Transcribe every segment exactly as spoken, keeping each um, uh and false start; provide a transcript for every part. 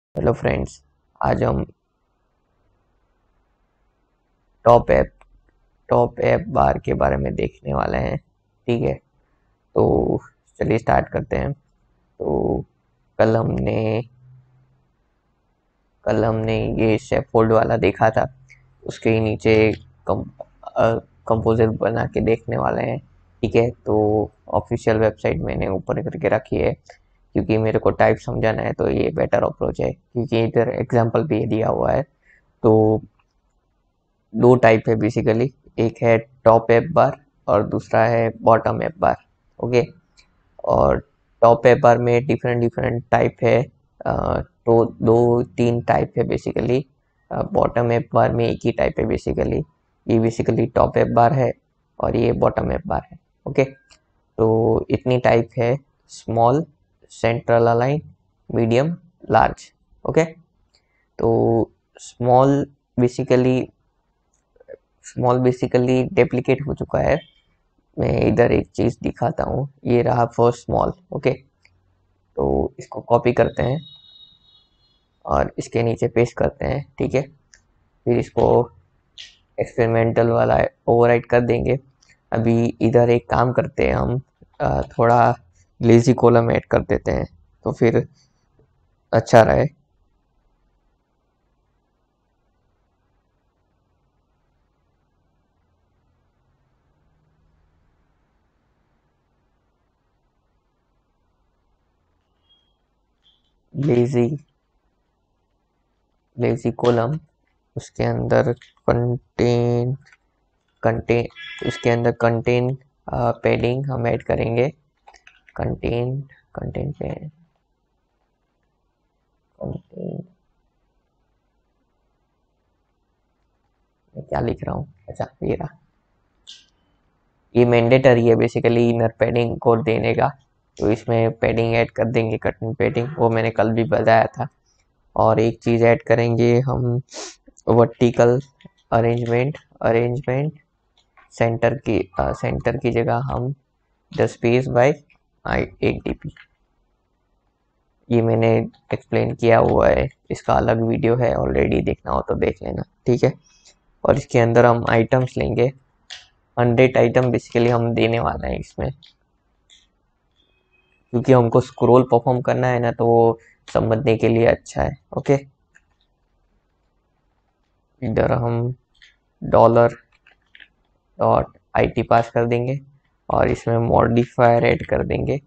Hello friends, आज हम top app top app bar के बारे में देखने वाले हैं। ठीक है, तो चलिए स्टार्ट करते हैं। तो कल हमने कल हमने ये शेफोल्ड वाला देखा था। उसके ही नीचे कम कंपोजिट बना के देखने वाले हैं। ठीक है, तो ऑफिशियल वेबसाइट मैंने ऊपर करके रखी है क्योंकि मेरे को टाइप समझाना है, तो ये बेटर अप्रोच है क्योंकि इधर एग्जांपल भी दिया हुआ है। तो दो टाइप है बेसिकली, एक है टॉप एप बार और दूसरा है बॉटम एप बार। ओके, और टॉप एप बार में डिफरेंट डिफरेंट टाइप है। अ, तो दो तीन टाइप है बेसिकली। बॉटम एप बार में एक ही टाइप है बेसिकली। ये बेसिकली टॉप एप बार है और ये बॉटम एप बार है। ओके, तो इतनी टाइप है: small, central align, medium, large. Okay, तो small basically small basically deprecated हो चुका है। मैं इधर एक चीज दिखाता हूँ, ये रहा फर्स्ट स्मॉल। ओके, तो इसको कॉपी करते हैं और इसके नीचे पेस्ट करते हैं। ठीक है, फिर इसको एक्सपेरिमेंटल वाला ओवरराइट कर देंगे। अभी इधर एक काम करते हैं हम, अ, थोड़ा लेजी कॉलम ऐड कर देते हैं तो फिर अच्छा रहे। लेजी लेजी कॉलम, उसके अंदर कंटेन कंटेन उसके अंदर कंटेन पैडिंग हम ऐड करेंगे। कंटेन कंटेन पे कंटेन मैं क्या लिख रहा हूँ, अच्छा ये रहा। ये मैंडेटरी है बेसिकली इनर पैडिंग कोड देने का, तो इसमें पैडिंग ऐड कर देंगे, कटिंग पैडिंग, वो मैंने कल भी बताया था। और एक चीज़ ऐड करेंगे हम, वर्टिकल अरेंजमेंट अरेंजमेंट सेंटर की सेंटर की जगह हम द स्पेस बाय एक डीपी। ये मैंने एक्सप्लेन किया हुआ है, इसका अलग वीडियो है ऑलरेडी, देखना हो तो देख लेना। ठीक है, और इसके अंदर हम आइटम्स लेंगे। हंड्रेड आइटम बेसिकली हम देने वाले हैं इसमें, क्योंकि हमको स्क्रॉल परफॉर्म करना है ना, तो वो समझने के लिए अच्छा है। ओके, इधर हम dollar dot I T pass कर देंगे और इसमें मॉडिफायर ऐड कर देंगे।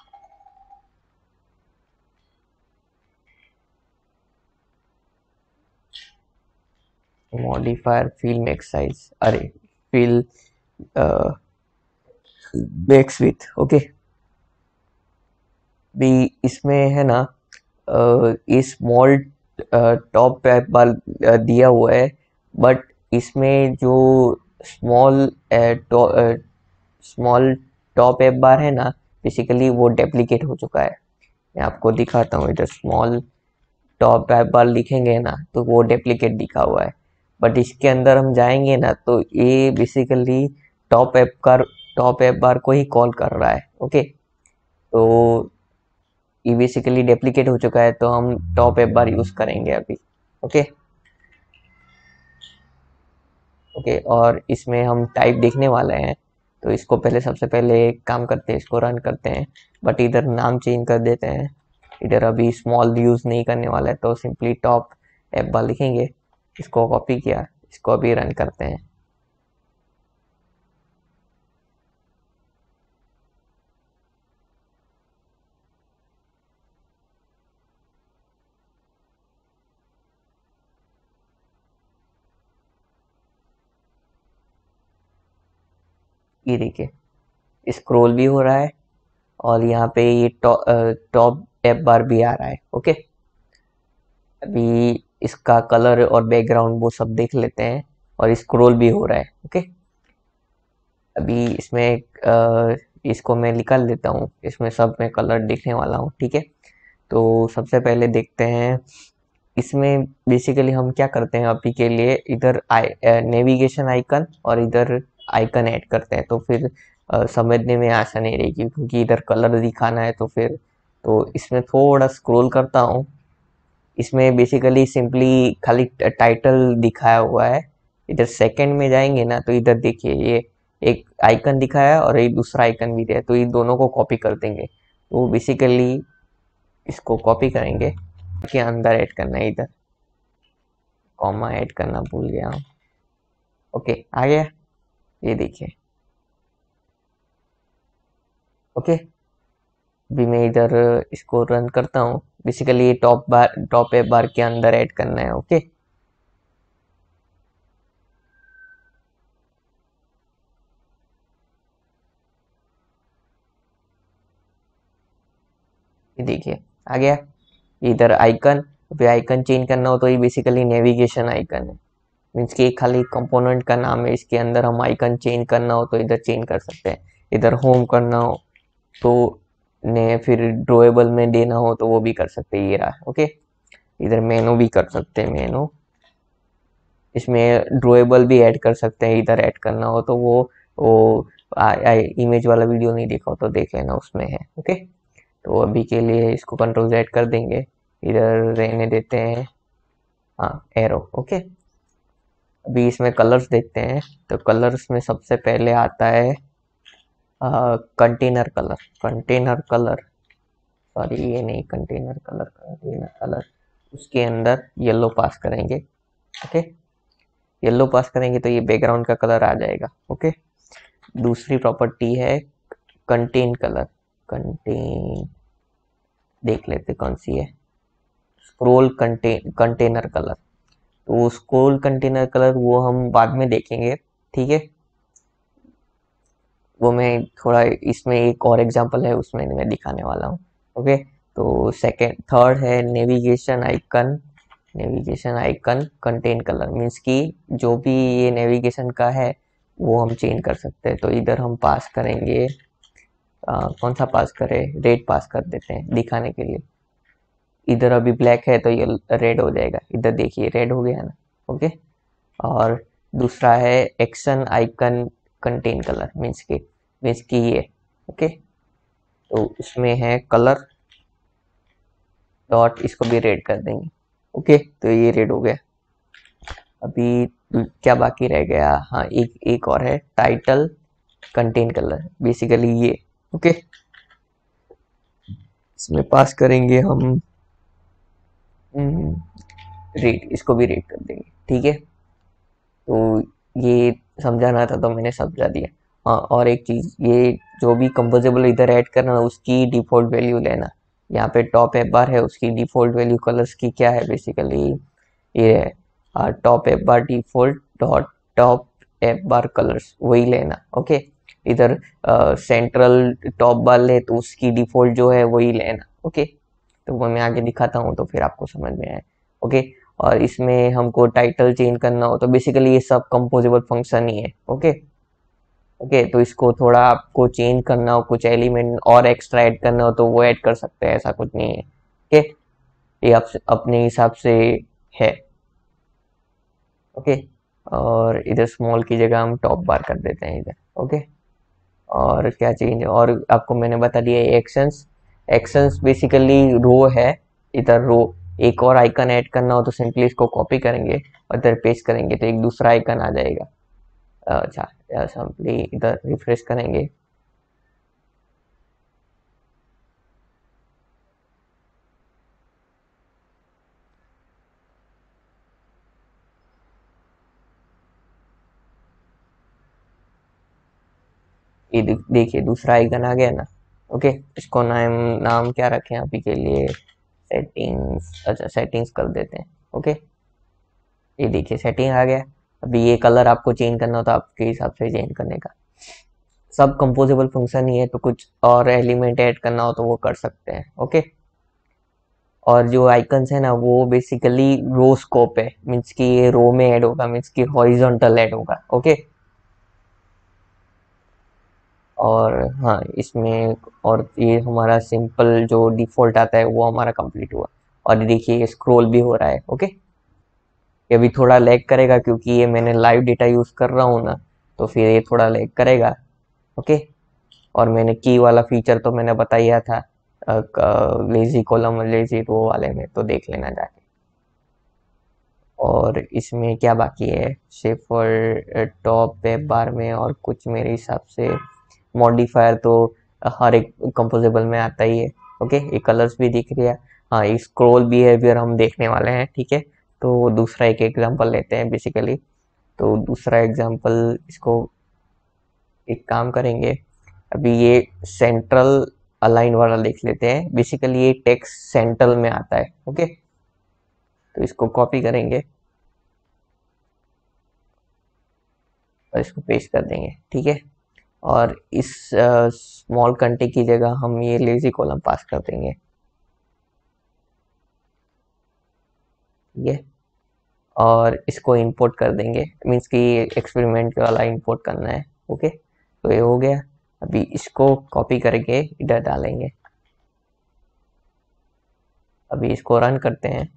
मॉडिफायर फील मैक्स साइज, अरे फील मैक्स विथ। ओके, भी इसमें है ना, अ, ये स्मॉल टॉप बार दिया हुआ है, बट इसमें जो small small top app bar है ना, बेसिकली वो डेप्लीकेट हो चुका है। मैं आपको दिखाता हूँ, इधर स्मॉल टॉप एप बार लिखेंगे ना तो वो डेप्लीकेट दिखा हुआ है। बट इसके अंदर हम जाएंगे ना तो ये बेसिकली टॉप एप का टॉप एप बार को ही कॉल कर रहा है। ओके, तो ये बेसिकली डेप्लीकेट हो चुका है, तो हम टॉप एप बार यूज करेंगे अभी। ओके ओके, और इसमें हम टाइप देखने वाले हैं, तो इसको पहले सबसे पहले एक काम करते हैं, इसको रन करते हैं। बट इधर नाम चेंज कर देते हैं। इधर अभी स्मॉल यूज नहीं करने वाला है, तो सिंपली टॉप एप बार लिखेंगे। इसको कॉपी किया, इसको अभी रन करते हैं। ये देखिए, स्क्रॉल भी हो रहा है और यहाँ पे ये टॉप टैब बार भी आ रहा है। ओके, अभी इसका कलर और बैकग्राउंड वो सब देख लेते हैं, और स्क्रॉल भी हो रहा है। ओके, अभी इसमें अ, इसको मैं निकाल देता हूँ, इसमें सब मैं कलर देखने वाला हूँ। ठीक है, तो सबसे पहले देखते हैं इसमें बेसिकली हम क्या करते हैं। अभी के लिए इधर आई नेविगेशन आइकन और इधर आइकन ऐड करते हैं, तो फिर अ, समझने में आसानी रहेगी, क्योंकि इधर कलर दिखाना है तो फिर तो इसमें थोड़ा स्क्रॉल करता हूँ। इसमें बेसिकली सिंपली खाली टाइटल दिखाया हुआ है। इधर सेकंड में जाएंगे ना तो इधर देखिए ये एक आइकन दिखाया है और एक दूसरा आइकन भी दिया है, तो ये दोनों को कॉपी कर देंगे। तो बेसिकली इसको कॉपी करेंगे के अंदर ऐड करना है, इधर कॉमा ऐड करना भूल गया हूँ। ओके आ गया, ये देखिए। ओके अभी मैं इधर इसको रन करता हूँ। बेसिकली ये top bar top app bar के अंदर ऐड करना है। ओके ये देखिए आ गया इधर आइकन। अभी आइकन चेंज करना हो तो ये बेसिकली नेविगेशन आइकन है, मीन्स कि खाली कंपोनेंट का नाम है। इसके अंदर हम आइकन चेंज करना हो तो इधर चेंज कर सकते हैं। इधर होम करना हो तो ने फिर ड्रॉएबल में देना हो तो वो भी कर सकते हैं, ये रहा। ओके इधर मेनू भी कर सकते हैं, मेनू इसमें ड्रॉएबल भी ऐड कर सकते हैं। इधर ऐड करना हो तो वो वो आ, आ, इमेज वाला वीडियो नहीं देखा हो तो देख लेना, उसमें है। ओके तो अभी के लिए इसको कंट्रोल जेड कर देंगे, इधर रहने देते हैं हाँ एरो। ओके अभी इसमें कलर्स देखते हैं। तो कलर्स में सबसे पहले आता है container colour. Container colour sorry ये नहीं, कंटेनर कलर कंटेनर कलर उसके अंदर येलो पास करेंगे। ओके येलो पास करेंगे तो ये बैकग्राउंड का कलर आ जाएगा। ओके दूसरी प्रॉपर्टी है कंटेन कलर। कंटेन देख लेते कौन सी है, स्क्रोल कंटेन कंटेनर कलर। तो स्क्रोल कंटेनर कलर वो हम बाद में देखेंगे, ठीक है। वो मैं थोड़ा इसमें एक और एग्जांपल है उसमें मैं दिखाने वाला हूँ। ओके तो सेकेंड थर्ड है navigation icon. Navigation icon content colour means कि जो भी ये नेविगेशन का है वो हम चेंज कर सकते हैं। तो इधर हम पास करेंगे आ, कौन सा पास करें, रेड पास कर देते हैं दिखाने के लिए। इधर अभी ब्लैक है तो ये रेड हो जाएगा, इधर देखिए रेड हो गया ना। ओके और दूसरा है action icon content colour means की मीन्स की ये। ओके तो उसमें है कलर डॉट, इसको भी रेड कर देंगे। ओके तो ये रेड हो गया। अभी क्या बाकी रह गया, हाँ एक एक और है टाइटल कंटेन कलर, बेसिकली ये। ओके इसमें पास करेंगे हम रेड, इसको भी रेड कर देंगे, ठीक है। तो ये समझाना था तो मैंने समझा दिया। हाँ और एक चीज़, ये जो भी कंपोजेबल इधर ऐड करना उसकी डिफ़ॉल्ट वैल्यू लेना। यहाँ पे टॉप एप बार है उसकी डिफ़ॉल्ट वैल्यू कलर्स की क्या है, बेसिकली ये है top app bar default dot top app bar colours, वही लेना। ओके इधर सेंट्रल टॉप बार ले तो उसकी डिफ़ॉल्ट जो है वही लेना। ओके तो वो मैं आगे दिखाता हूँ तो फिर आपको समझ में आए। ओके और इसमें हमको टाइटल चेंज करना हो तो बेसिकली ये सब कंपोजेबल फंक्शन ही है। ओके ओके तो इसको थोड़ा आपको चेंज करना हो, कुछ एलिमेंट और एक्स्ट्रा ऐड करना हो तो वो ऐड कर सकते हैं, ऐसा कुछ नहीं है। ओके ये आप अपने हिसाब से है। ओके और इधर स्मॉल की जगह हम टॉप बार कर देते हैं इधर। ओके और क्या चेंज, और आपको मैंने बता दिया एक्शंस। एक्शंस बेसिकली रो है, इधर रो एक और आइकन ऐड करना हो तो सिंपली इसको कॉपी करेंगे और इधर पेस्ट करेंगे तो एक दूसरा आइकन आ जाएगा। अच्छा सिंपली इधर रिफ्रेश करेंगे। ये देखिए दूसरा आइकन आ गया ना। ओके इसको नाम नाम क्या रखें अभी के लिए, सेटिंग्स। अच्छा सेटिंग्स कर देते हैं। ओके ये देखिए सेटिंग आ गया। अभी ये कलर आपको चेंज करना हो तो आपके हिसाब से चेंज करने का, सब कंपोजेबल फंक्शन ही है। तो कुछ और एलिमेंट ऐड करना हो तो वो कर सकते हैं। ओके और जो आइकन्स है ना वो बेसिकली रो स्कोप है, मीन्स कि ये रो में ऐड होगा, मीन्स कि हॉरिजॉन्टल ऐड होगा। ओके और हाँ इसमें और ये हमारा सिंपल जो डिफ़ॉल्ट आता है वो हमारा कंप्लीट हुआ। और देखिए ये स्क्रॉल भी हो रहा है। ओके ये भी थोड़ा लैग करेगा क्योंकि ये मैंने लाइव डेटा यूज़ कर रहा हूँ ना, तो फिर ये थोड़ा लैग करेगा। ओके और मैंने की वाला फीचर तो मैंने बताया था लेजी कॉलम लेजी रो वाले में, तो देख लेना जाके। और इसमें क्या बाकी है, शेफर टॉप वेब बार में और कुछ मेरे हिसाब से मॉडिफायर तो हर एक कंपोजेबल में आता ही है। ओके, ये कलर्स भी दिख रही है। हाँ, ये स्क्रॉल बिहेवियर हम देखने वाले हैं, ठीक है। तो दूसरा एक एग्जांपल लेते हैं बेसिकली। तो दूसरा एग्जांपल, इसको एक काम करेंगे, अभी ये सेंट्रल अलाइन वाला देख लेते हैं। बेसिकली ये टेक्स्ट सेंट्रल में आता है। ओके, तो इसको कॉपी करेंगे और इसको पेस्ट कर देंगे, ठीक है। और इस स्मॉल कंटे की जगह हम ये लेजी कॉलम पास कर देंगे, ठीक है। और इसको इंपोर्ट कर देंगे, मीन्स कि एक्सपेरिमेंट वाला इंपोर्ट करना है। ओके, तो ये हो गया। अभी इसको कॉपी करके इधर डालेंगे। अभी इसको रन करते हैं।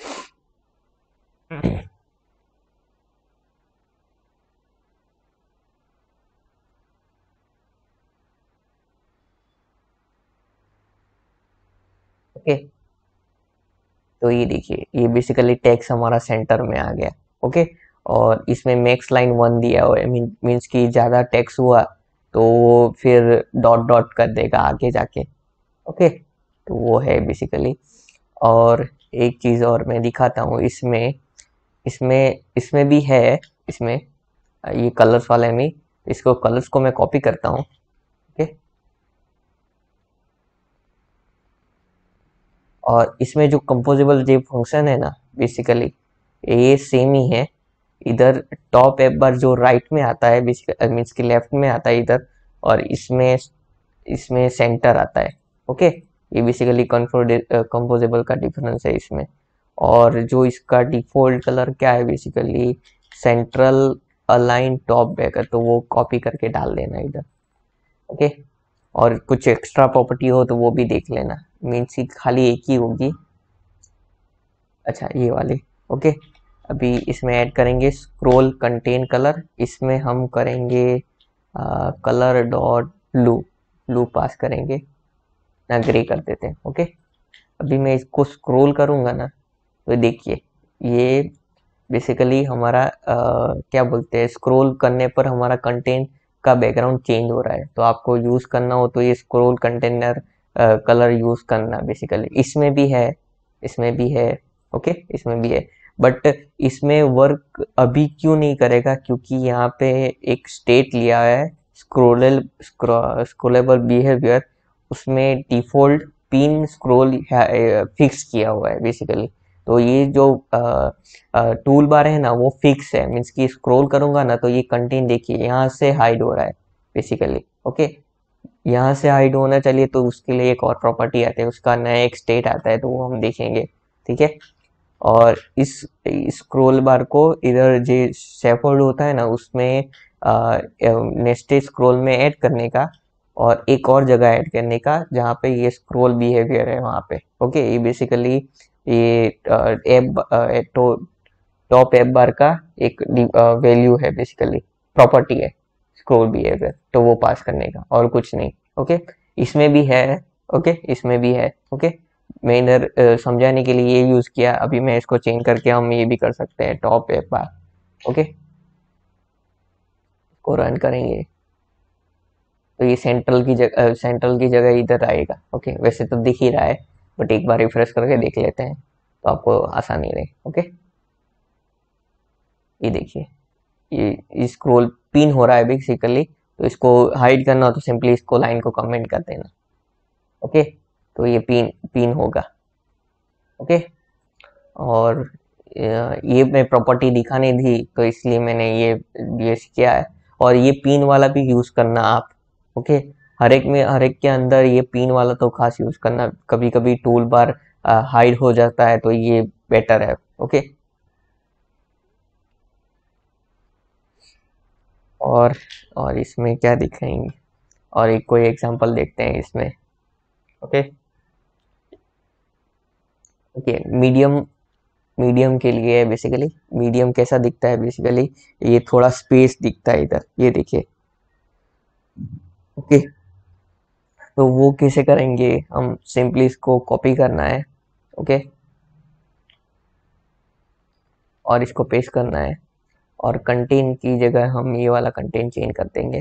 ओके, तो ये देखिए, ये बेसिकली टेक्स्ट हमारा सेंटर में आ गया। ओके, और इसमें मैक्स लाइन वन दिया हुआ है, मीन्स कि ज़्यादा टेक्स्ट हुआ तो वो फिर डॉट डॉट कर देगा आगे जाके। ओके, तो वो है बेसिकली। और एक चीज़ और मैं दिखाता हूँ इसमें, इसमें इसमें भी है। इसमें ये कलर्स वाले में, इसको कलर्स को मैं कॉपी करता हूँ। ओके, और इसमें जो कंपोजिबल जो फंक्शन है ना, बेसिकली ये सेम ही है। इधर टॉप एक बार जो राइट में आता है, बेसिकली मीन्स कि लेफ्ट में आता है इधर, और इसमें इसमें सेंटर आता है। ओके, ये बेसिकली कंपोजिबल का डिफरेंस है इसमें। और जो इसका डिफॉल्ट कलर क्या है, basically central align top back है, तो वो कॉपी करके डाल देना इधर। ओके, और कुछ एक्स्ट्रा प्रॉपर्टी हो तो वो भी देख लेना, मीन्स की खाली एक ही होगी। अच्छा, ये वाली। ओके, अभी इसमें ऐड करेंगे स्क्रोल कंटेन कलर। इसमें हम करेंगे colour dot blue, blue pass करेंगे ना, ग्रे कर देते हैं। ओके, अभी मैं इसको स्क्रॉल करूंगा ना, तो देखिए ये बेसिकली हमारा आ, क्या बोलते हैं, स्क्रॉल करने पर हमारा कंटेंट का बैकग्राउंड चेंज हो रहा है। तो आपको यूज करना हो तो ये स्क्रॉल कंटेनर कलर यूज करना बेसिकली। इसमें भी है, इसमें भी है। ओके, इसमें भी है, बट इसमें वर्क अभी क्यों नहीं करेगा, क्योंकि यहाँ पे एक स्टेट लिया है स्क्रोल स्क्रोलेबल बिहेवियर, उसमें डिफॉल्ट पिन स्क्रॉल फिक्स किया हुआ है बेसिकली। तो ये जो टूल बार है ना, वो फिक्स है, मीन्स कि स्क्रॉल करूंगा ना तो ये कंटेंट देखिए यहाँ से हाइड हो रहा है बेसिकली। ओके, यहाँ से हाइड होना चाहिए, तो उसके लिए एक और प्रॉपर्टी आती है, उसका नया एक स्टेट आता है, तो वो हम देखेंगे, ठीक है। और इस स्क्रॉल बार को इधर जो शेफोल्ड होता है ना, उसमें नेस्टेड स्क्रॉल में ऐड करने का, और एक और जगह ऐड करने का जहाँ पे ये स्क्रॉल बिहेवियर है वहाँ पे। ओके, ये बेसिकली ये एप तो टॉप एप बार का एक वैल्यू है बेसिकली, प्रॉपर्टी है स्क्रॉल बिहेवियर, तो वो पास करने का और कुछ नहीं। ओके, इसमें भी है। ओके, इसमें भी है। ओके, मैं इधर अ, समझाने के लिए ये यूज किया। अभी मैं इसको चेंज करके हम ये भी कर सकते हैं, टॉप एप बार। ओके, को रन करेंगे तो ये सेंट्रल की जगह सेंट्रल की जगह इधर आएगा। ओके, वैसे तो दिख ही रहा है, बट एक बार रिफ्रेश करके देख लेते हैं तो आपको आसानी रहे। ओके, ये देखिए, ये स्क्रॉल पिन हो रहा है बेसिकली, तो इसको हाइड करना हो तो सिंपली इसको लाइन को कमेंट कर देना। ओके, तो ये पिन पिन होगा। ओके, और अ, ये मैं प्रॉपर्टी दिखाने दी तो इसलिए मैंने ये ये किया है। और ये पिन वाला भी यूज करना आप। ओके, हर एक में हर एक के अंदर ये पिन वाला तो खास यूज करना, कभी कभी टूल बार हाइड हो जाता है, तो ये बेटर है। ओके, और और इसमें क्या दिखाएंगे, और एक कोई एग्जांपल देखते हैं इसमें। ओके, ओके, मीडियम मीडियम के लिए है बेसिकली। मीडियम कैसा दिखता है बेसिकली, ये थोड़ा स्पेस दिखता है इधर, ये देखिए। ओके, तो वो कैसे करेंगे, हम सिंपली इसको कॉपी करना है। ओके, और इसको पेस्ट करना है और कंटेन की जगह हम ये वाला कंटेन चेंज कर देंगे।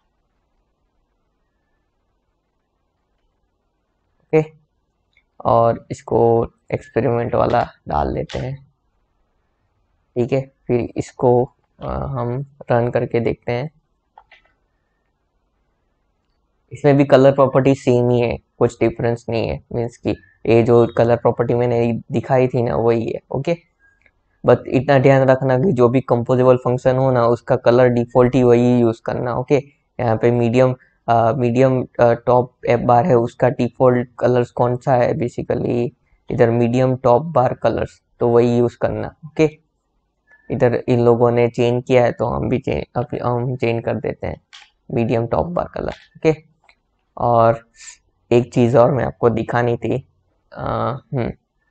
ओके, और इसको एक्सपेरिमेंट वाला डाल लेते हैं। ठीक है, फिर इसको आ, हम रन करके देखते हैं। इसमें भी कलर प्रॉपर्टी सेम ही है, कुछ डिफरेंस नहीं है। मीन्स कि ये जो कलर प्रॉपर्टी मैंने दिखाई थी ना वही है। ओके, बट इतना ध्यान रखना कि जो भी कंपोजेबल फंक्शन हो ना उसका कलर डिफॉल्ट ही वही यूज करना। ओके, यहाँ पे medium medium top app bar है, उसका डिफॉल्ट कलर्स कौन सा है, बेसिकली इधर मीडियम टॉप बार कलर्स, तो वही यूज करना। ओके, इधर इन लोगों ने चेंज किया है तो हम भी चेंज हम चेंज कर देते हैं medium top bar colour. Okay, और एक चीज और मैं आपको दिखानी थी। आ, हम्म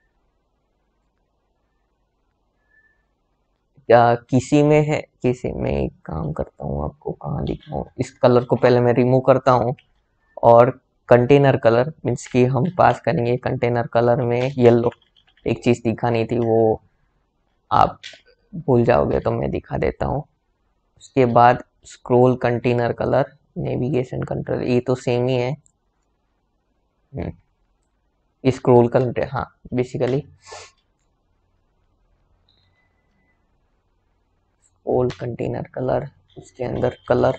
क्या किसी में है, किसी में एक काम करता हूँ, आपको कहाँ दिखाऊं। इस कलर को पहले मैं रिमूव करता हूँ और कंटेनर कलर मीन्स कि हम पास करेंगे कंटेनर कलर में येलो। एक चीज दिखानी थी वो आप भूल जाओगे तो मैं दिखा देता हूँ। उसके बाद scroll container colour, navigation control, ये तो सेम ही है। स्क्रोल कलर, हाँ बेसिकली स्क्रोल कंटेनर कलर, उसके अंदर कलर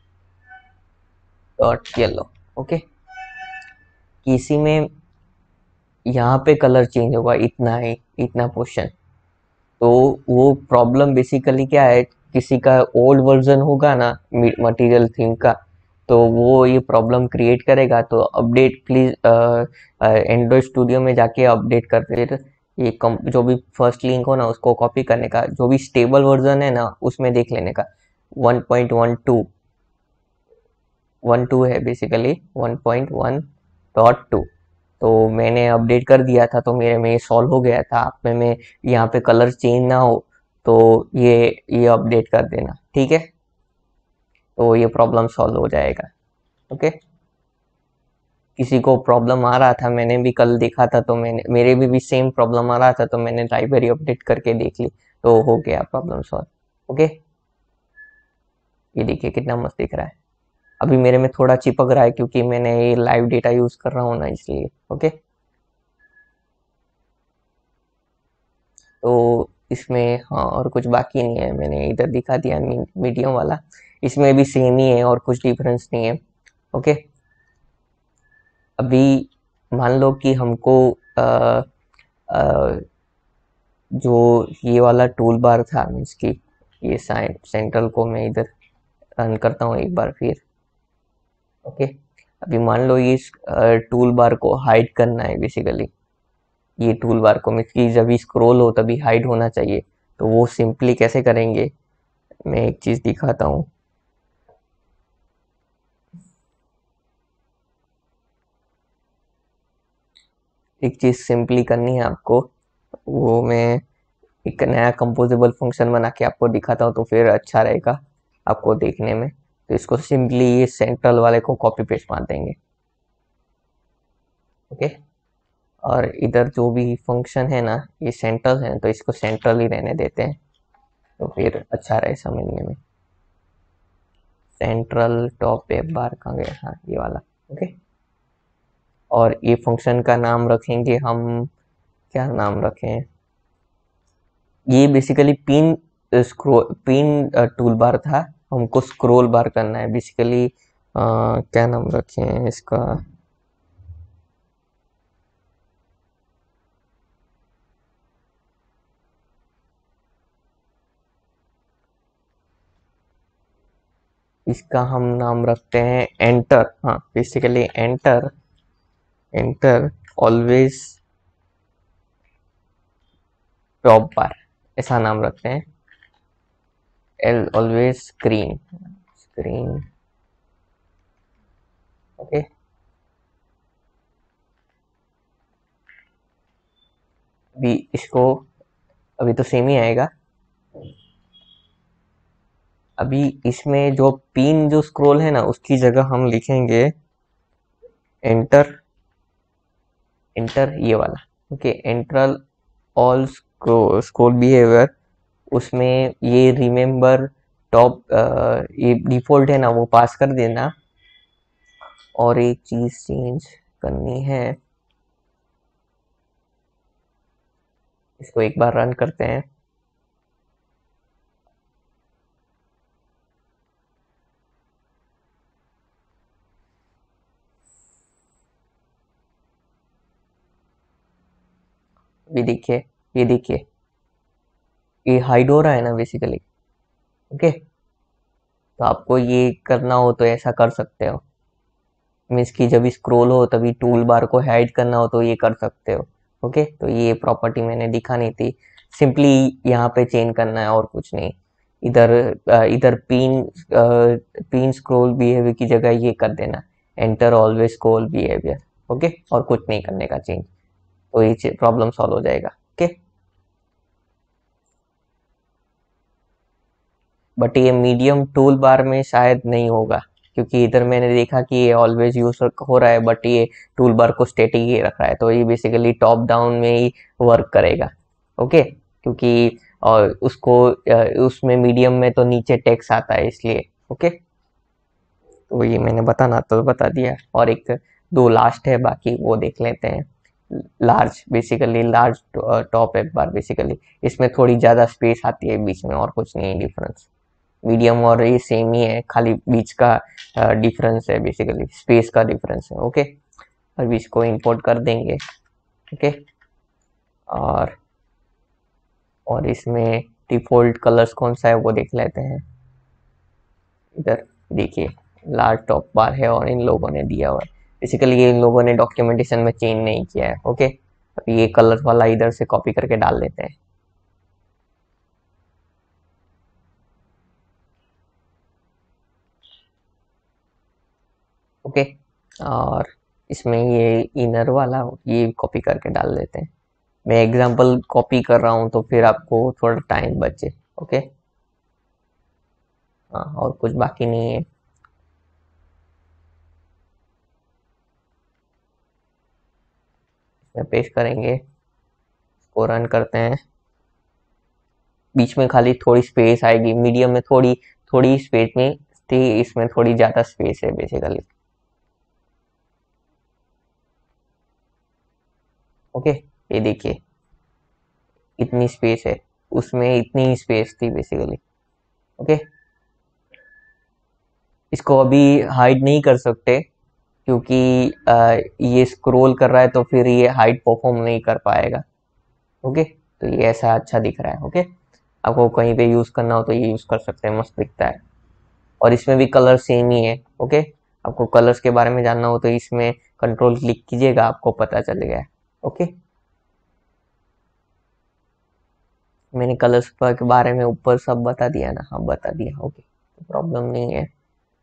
डॉट येलो। ओके, किसी में यहाँ पे कलर चेंज होगा, इतना है, इतना पोर्शन। तो वो प्रॉब्लम बेसिकली क्या है, किसी का ओल्ड वर्जन होगा ना मटेरियल थीम का, तो वो ये प्रॉब्लम क्रिएट करेगा। तो अपडेट प्लीज एंड्रॉइड स्टूडियो में जाके अपडेट कर दे। ये कम, जो भी फर्स्ट लिंक हो ना उसको कॉपी करने का, जो भी स्टेबल वर्जन है ना उसमें देख लेने का। One point one two one two है basically, one point one dot two. तो मैंने अपडेट कर दिया था तो मेरे में ये सॉल्व हो गया था। आप में, में यहाँ पे कलर चेंज ना हो तो ये ये अपडेट कर देना। ठीक है, तो ये प्रॉब्लम सॉल्व हो जाएगा। ओके, किसी को प्रॉब्लम आ रहा था, मैंने भी कल देखा था, तो मैंने मेरे भी, भी सेम प्रॉब्लम आ रहा था तो मैंने लाइब्रेरी अपडेट करके देख ली तो हो गया प्रॉब्लम सॉल्व। ओके, ये देखिए कितना मस्त दिख रहा है। अभी मेरे में थोड़ा चिपक रहा है क्योंकि मैंने ये लाइव डेटा यूज कर रहा हूँ ना, इसलिए। ओके, तो इसमें हाँ और कुछ बाकी नहीं है, मैंने इधर दिखा दिया मीडियम वाला। इसमें भी सेम ही है और कुछ डिफरेंस नहीं है। ओके, अभी मान लो कि हमको आ, आ, जो ये वाला टूल बार था, मीन्स की ये सेंट्रल को मैं इधर रन करता हूँ एक बार फिर। ओके, अभी मान लो ये टूल बार को हाइड करना है बेसिकली। ये टूल बार को मीन्स की जब भी स्क्रॉल हो तभी हाइड होना चाहिए, तो वो सिंपली कैसे करेंगे मैं एक चीज दिखाता हूँ। एक चीज सिंपली करनी है आपको, वो मैं एक नया कंपोजेबल फंक्शन बना के आपको दिखाता हूँ तो फिर अच्छा रहेगा आपको देखने में। तो इसको सिंपली ये सेंट्रल वाले को कॉपी पेस्ट मार देंगे। ओके, और इधर जो भी फंक्शन है ना ये सेंट्रल है तो इसको सेंट्रल ही रहने देते हैं तो फिर अच्छा रहे समझने में। सेंट्रल टॉप एप बार कहाँ गया, हाँ ये वाला। ओके, और ये फंक्शन का नाम रखेंगे हम, क्या नाम रखें। ये basically pin scroll pin toolbar था, हमको स्क्रोल बार करना है बेसिकली। क्या नाम रखें इसका, इसका हम नाम रखते हैं एंटर। हाँ basically enter, enter always top bar, ऐसा नाम रखते हैं। L always screen, screen. Okay, अभी इसको, अभी तो सेम ही आएगा। अभी इसमें जो पिन जो स्क्रॉल है ना उसकी जगह हम लिखेंगे एंटर, एंटर ये वाला। Okay, enter all scroll behaviour उसमें ये रिमेम्बर टॉप ये डिफ़ॉल्ट है ना वो पास कर देना। और एक चीज़ चेंज करनी है, इसको एक बार रन करते हैं। ये देखिए, ये देखिए, ये हाइड हो रहा है ना बेसिकली। ओके, तो आपको ये करना हो तो ऐसा कर सकते हो, मीन्स कि जब स्क्रॉल हो तभी टूल बार को हाइड करना हो तो ये कर सकते हो। ओके, तो ये प्रॉपर्टी मैंने दिखानी थी, सिंपली यहाँ पे चेंज करना है और कुछ नहीं। इधर अ, इधर पिन पिन स्क्रॉल बिहेवियर की जगह ये कर देना, enter always scroll behaviour. Okay, और कुछ नहीं करने का चेंज, तो ये प्रॉब्लम सॉल्व हो जाएगा। ओके, बट ये मीडियम टूल बार में शायद नहीं होगा, क्योंकि इधर मैंने देखा कि ये ऑलवेज यूज हो रहा है, बट ये टूल बार को स्टैटिक ही रख रहा है, तो ये बेसिकली टॉप डाउन में ही वर्क करेगा। ओके, क्योंकि और उसको अ, उसमें मीडियम में तो नीचे टेक्स्ट आता है इसलिए। ओके, तो ये मैंने बताना तो बता दिया। और एक दो लास्ट है, बाकी वो देख लेते हैं। लार्ज, बेसिकली लार्ज टॉप एक बार, बेसिकली इसमें थोड़ी ज़्यादा स्पेस आती है बीच में, और कुछ नहीं डिफरेंस। मीडियम और ये सेम ही है, खाली बीच का डिफरेंस है, बेसिकली स्पेस का डिफरेंस है। ओके, अब इसको इंपोर्ट कर देंगे। ओके, और और इसमें डिफॉल्ट कलर्स कौन सा है वो देख लेते हैं। इधर देखिए, लार्ज टॉप बार है और इन लोगों ने दिया हुआ है, बेसिकली ये इन लोगों ने डॉक्यूमेंटेशन में चेंज नहीं किया है। ओके, अब ये कलर वाला इधर से कॉपी करके डाल देते हैं। ओके, और इसमें ये इनर वाला ये कॉपी करके डाल देते हैं। मैं एग्जांपल कॉपी कर रहा हूँ तो फिर आपको थोड़ा टाइम बचे। ओके, हाँ, और कुछ बाकी नहीं है। इसमें पेस्ट करेंगे, इसको रन करते हैं। बीच में खाली थोड़ी स्पेस आएगी, मीडियम में थोड़ी थोड़ी स्पेस में थी, इसमें थोड़ी ज़्यादा स्पेस है बेसिकली। ओके, ये देखिए, इतनी स्पेस है, उसमें इतनी स्पेस थी बेसिकली। ओके, इसको अभी हाइड नहीं कर सकते, क्योंकि आ, ये स्क्रॉल कर रहा है तो फिर ये हाइड परफॉर्म नहीं कर पाएगा। ओके, तो ये ऐसा अच्छा दिख रहा है। ओके, आपको कहीं पे यूज़ करना हो तो ये यूज़ कर सकते हैं, मस्त दिखता है। और इसमें भी कलर सेम ही है। ओके, आपको कलर्स के बारे में जानना हो तो इसमें कंट्रोल क्लिक कीजिएगा, आपको पता चल गया। ओके, मैंने कलर्स के बारे में ऊपर सब बता दिया ना, हाँ बता दिया। ओके, तो प्रॉब्लम नहीं है।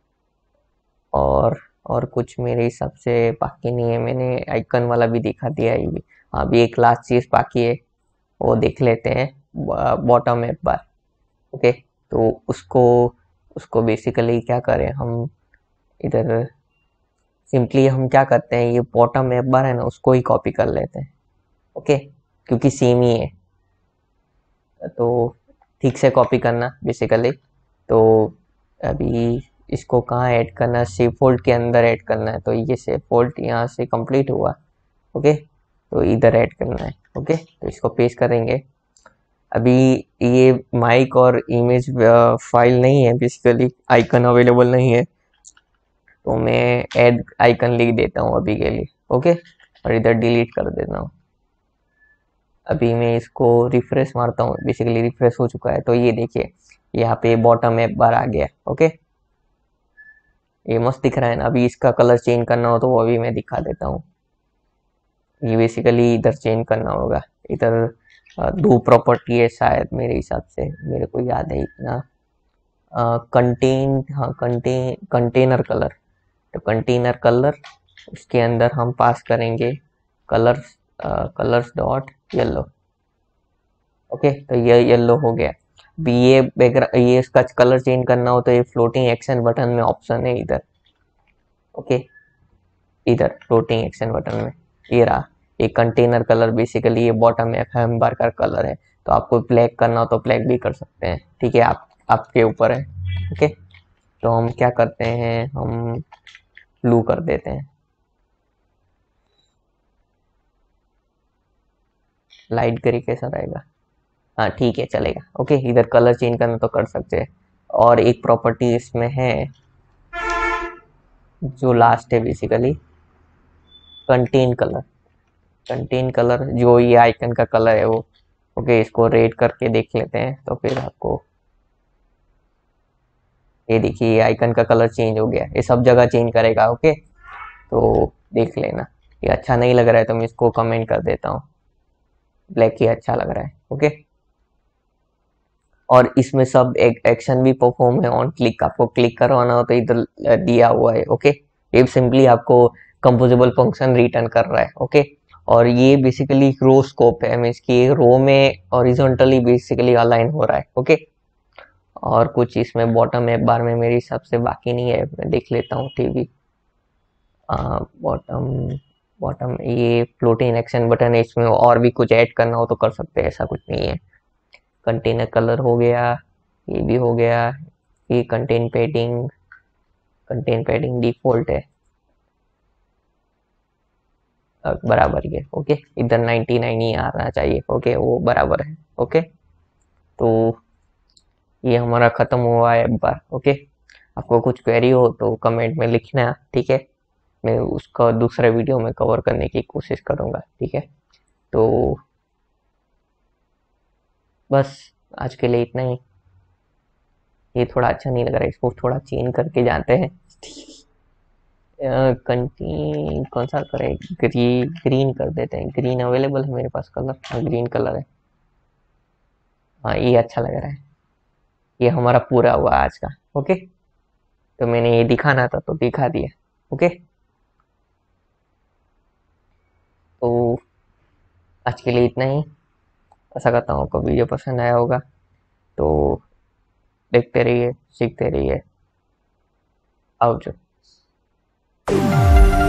और और कुछ मेरे हिसाब से बाकी नहीं है, मैंने आइकन वाला भी दिखा दिया है। ये अभी एक लास्ट चीज़ बाकी है, वो देख लेते हैं, बॉटम ऐप बार। ओके, तो उसको उसको बेसिकली क्या करें हम, इधर सिंपली हम क्या करते हैं, ये बॉटम ऐप बार है ना उसको ही कॉपी कर लेते हैं। ओके, क्योंकि सेम ही है, तो ठीक से कॉपी करना बेसिकली। तो अभी इसको कहाँ ऐड करना है, सेव फोल्ड के अंदर ऐड करना है, तो ये सेव फोल्ड यहाँ से कंप्लीट हुआ। ओके, तो इधर ऐड करना है। ओके, तो इसको पेस्ट करेंगे। अभी ये माइक और इमेज फाइल नहीं है, बेसिकली आइकन अवेलेबल नहीं है, तो मैं ऐड आइकन लिख देता हूँ अभी के लिए। ओके, और इधर डिलीट कर देता हूँ। अभी मैं इसको रिफ्रेश मारता हूँ, बेसिकली रिफ्रेश हो चुका है, तो ये देखिए यहाँ पे बॉटम ऐप बार आ गया। ओके, ये मस्त दिख रहा है ना। अभी इसका कलर चेंज करना हो तो वो अभी मैं दिखा देता हूँ। ये बेसिकली इधर चेंज करना होगा। इधर अ, दो प्रॉपर्टी है शायद, मेरे हिसाब से, मेरे को याद है इतना। कंटेन हाँ कंटेन कंटेनर कलर, तो कंटेनर कलर, उसके अंदर हम पास करेंगे colours colours dot yellow. Okay, तो ये येलो हो गया। अभी ये बैकग्राउंड, ये इसका कलर चेंज करना हो तो ये फ्लोटिंग एक्शन बटन में ऑप्शन है इधर। ओके, इधर फ्लोटिंग एक्शन बटन में ये रहा, ये कंटेनर कलर, बेसिकली ये बॉटम एफ एम बार का कलर है, तो आपको ब्लैक करना हो तो ब्लैक भी कर सकते हैं, ठीक है, आप आपके ऊपर है। ओके, तो हम क्या करते हैं, हम ब्लू कर देते हैं, लाइट ग्रे कैसा रहेगा, हाँ ठीक है चलेगा। ओके, इधर कलर चेंज करना तो कर सकते हैं। और एक प्रॉपर्टी इसमें है जो लास्ट है basically, content colour. Content colour जो ये आइकन का कलर है वो, ओके इसको रेड करके देख लेते हैं तो फिर आपको ये देखिए ये आइकन का कलर चेंज हो गया, ये सब जगह चेंज करेगा। ओके, तो देख लेना, ये अच्छा नहीं लग रहा है तो मैं इसको कमेंट कर देता हूँ, ब्लैक ही अच्छा लग रहा है। ओके, और इसमें सब एक एक्शन भी परफॉर्म है ऑन क्लिक, आपको क्लिक करवाना हो तो इधर दिया हुआ है। ओके, ये सिंपली आपको कंपोजेबल फंक्शन रिटर्न कर रहा है। ओके, और ये बेसिकली रो स्कोप है, मीन्स कि रो में हॉरिजॉन्टली बेसिकली अलाइन हो रहा है। ओके, और कुछ इसमें बॉटम एक बार में मेरे हिसाब से बाकी नहीं है, मैं देख लेता हूँ टीवी। बॉटम बॉटम ये फ्लोटिंग एक्शन बटन है, इसमें और भी कुछ ऐड करना हो तो कर सकते हैं, ऐसा कुछ नहीं है। कंटेनर कलर हो गया, ये भी हो गया, ये content padding, content padding default है बराबर ये। ओके, इधर नाइन्टी नाइन ही आना चाहिए। ओके, वो बराबर है। ओके, तो ये हमारा खत्म हुआ है एक बार। ओके, आपको कुछ क्वेरी हो तो कमेंट में लिखना, ठीक है, मैं उसका दूसरे वीडियो में कवर करने की कोशिश करूँगा। ठीक है, तो बस आज के लिए इतना ही। ये थोड़ा अच्छा नहीं लग रहा है, इसको थोड़ा चेंज करके जाते हैं। कंटी कौन सा करें, ग्री ग्रीन कर देते हैं, ग्रीन अवेलेबल है मेरे पास कलर, हाँ ग्रीन कलर है, हाँ ये अच्छा लग रहा है। ये हमारा पूरा हुआ आज का। ओके, तो मैंने ये दिखाना था तो दिखा दिया। ओके, तो आज के लिए इतना ही। आशा करता हूँ आपको वीडियो पसंद आया होगा, तो देखते रहिए, सीखते रहिए। आओ जो